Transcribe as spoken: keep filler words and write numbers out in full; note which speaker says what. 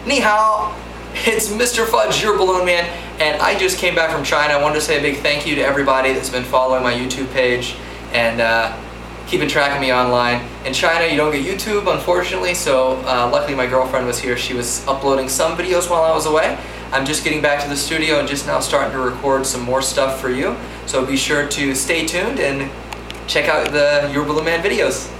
Speaker 1: Ni Hao, it's Mister Fudge, your balloon man, and I just came back from China. I wanted to say a big thank you to everybody that's been following my YouTube page and uh, keeping track of me online. In China, you don't get YouTube, unfortunately, so uh, luckily my girlfriend was here. She was uploading some videos while I was away. I'm just getting back to the studio and just now starting to record some more stuff for you. So be sure to stay tuned and check out the Your Balloon Man videos.